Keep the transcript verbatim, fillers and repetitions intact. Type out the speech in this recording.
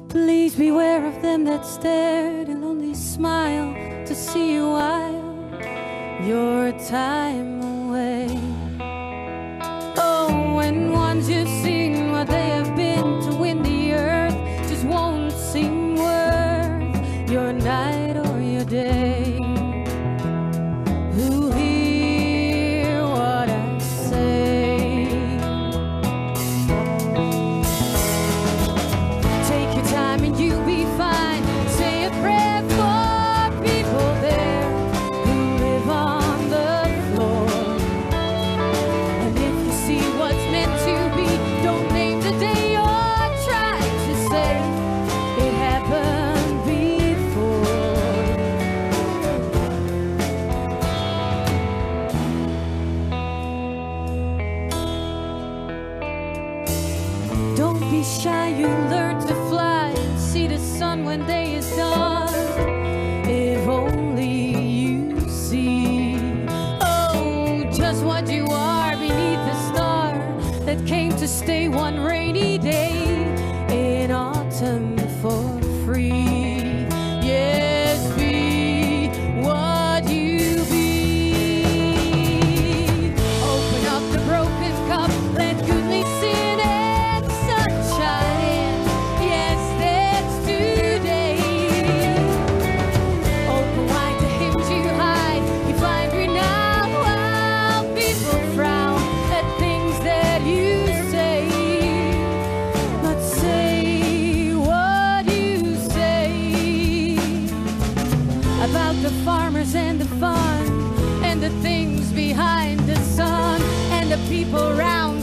Please beware of them that stare and only smile to see you while your time away. Oh, when once you've seen what they have been to win the earth, just won't seem worth your night or your day. Who hear what I say? Take your time and you'll be fine. Say a prayer for people there who live on the floor. And if you see what's meant to be, don't name the day or try to say it happened before. Don't be shy, you learn to fly and see the sun when day is done. If only you see, oh, just what you are beneath the star that came to stay one rainy day in autumn for free. Yes, be what you be. Open up the broken cup, let goodness in and sunshine in. Yes, that's today. Open wide the hymns you hide. You find renown while people frown at things that you say. But say what you say about the farmers and the fun and the things behind the sun and the people around